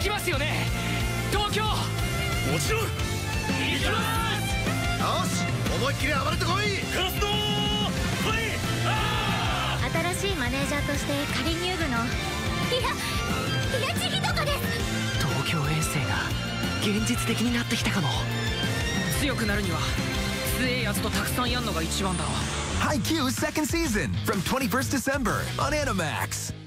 きますよね。東京。もちろん行きます。よし、思いっきり暴れてこい。活動ファイ。 新しいマネージャーとして仮入部のちひとかです。 東京遠征が現実的になってきたかも。 強くなるには強えやつとたくさんやんのが一番だろう。 Haikyuu second season from 21st December on Animax.